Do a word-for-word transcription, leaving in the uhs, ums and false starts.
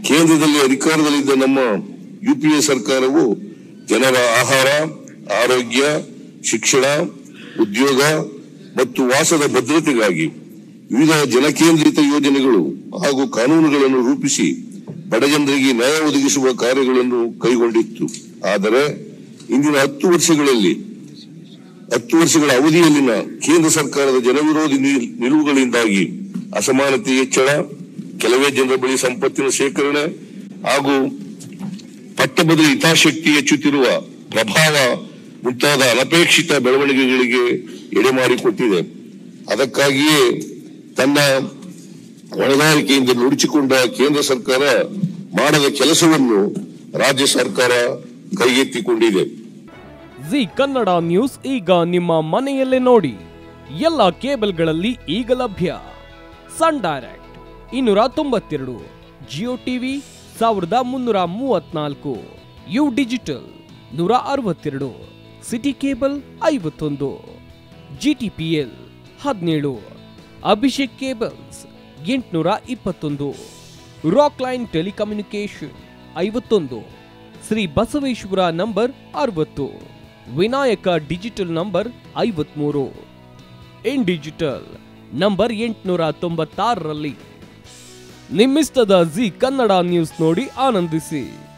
ಕೇಂದ್ರದಲ್ಲಿ ಅಧಿಕಾರದಲ್ಲಿದ್ದ ನಮ್ಮ ಯುಪಿಎ ಸರ್ಕಾರವು ಜನರ ಆಹಾರ, ಆರೋಗ್ಯ, ಶಿಕ್ಷಣ, ಉದ್ಯೋಗ ಮತ್ತು ವಾಸದ ಭದ್ರತೆಗಾಗಿ ವಿವಿಧ ಜನಕೇಂದ್ರಿತ ಯೋಜನೆಗಳು ಹಾಗೂ ಕಾನೂನುಗಳನ್ನು ರೂಪಿಸಿ ಬಡಜನರಿಗೆ ನ್ಯಾಯ ಒದಗಿಸುವ ಕಾರ್ಯಗಳನ್ನು ಕೈಗೊಂಡಿತ್ತು. ಆದರೆ ಇಂದಿನ ಹತ್ತು ವರ್ಷಗಳಲ್ಲಿ ಹತ್ತು ವರ್ಷಗಳ ಅವಧಿಯಲ್ಲಿನ ಕೇಂದ್ರ ಸರ್ಕಾರದ ಜನವಿರೋಧಿ ನಿಲುವುಗಳಿಂದಾಗಿ ಅಸಮಾನತೆ ಹೆಚ್ಚಳ, ಕೆಲವೇ ಜನರ ಬಳಿ ಸಂಪತ್ತಿನ ಶೇಖರಣೆ ಹಾಗೂ ಪಟ್ಟಭದ್ರ ಹಿತಾಸಕ್ತಿ ಹೆಚ್ಚುತ್ತಿರುವ ಪ್ರಭಾವ ಮುಂತಾದ ಅನಪೇಕ್ಷಿತ ಬೆಳವಣಿಗೆಗಳಿಗೆ ಎಡೆಮಾಡಿಕೊಟ್ಟಿದೆ. ಅದಕ್ಕಾಗಿಯೇ ತನ್ನ ಹೊಣೆಗಾರಿಕೆಯಿಂದ ನುಡಿಸಿಕೊಂಡ ಕೇಂದ್ರ ಸರ್ಕಾರ ಮಾಡದ ಕೆಲಸವನ್ನು ರಾಜ್ಯ ಸರ್ಕಾರ ಕೈಗೆತ್ತಿಕೊಂಡಿದೆ. ಜಿ ಕನ್ನಡ ನ್ಯೂಸ್ ಈಗ ನಿಮ್ಮ ಮನೆಯಲ್ಲೇ ನೋಡಿ. ಎಲ್ಲ ಕೇಬಲ್ಗಳಲ್ಲಿ ಈಗ ಲಭ್ಯ. ಸನ್ ಡೈರೆಕ್ಟ್ ಇನ್ನೂರ ತೊಂಬತ್ತೆರಡು, ಜಿಯೋ ಟಿವಿ ಸಾವಿರದ ಮುನ್ನೂರ ಮೂವತ್ನಾಲ್ಕು, ಯು ಡಿಜಿಟಲ್ ನೂರ ಅರವತ್ತೆರಡು, ಸಿಟಿ ಕೇಬಲ್ ಐವತ್ತೊಂದು, ಜಿಟಿಪಿಎಲ್ ಹದಿನೇಳು, ಅಭಿಷೇಕ್ ಕೇಬಲ್ಸ್ ಎಂಟುನೂರ ಇಪ್ಪತ್ತೊಂದು, ರಾಕ್ ಲೈನ್ ಟೆಲಿಕಮ್ಯುನಿಕೇಶನ್ ಐವತ್ತೊಂದು, ಶ್ರೀ ಬಸವೇಶ್ವರ ನಂಬರ್ ಅರವತ್ತು, ವಿನಾಯಕ ಡಿಜಿಟಲ್ ನಂಬರ್ ಐವತ್ಮೂರು, ಇನ್ ಡಿಜಿಟಲ್ ನಂಬರ್ ಎಂಟುನೂರ ತೊಂಬತ್ತಾರರಲ್ಲಿ. ನಿಮ್ಮಿಸ್ತದ ಜಿ ಕನ್ನಡ ನ್ಯೂಸ್ ನೋಡಿ ಆನಂದಿಸಿ.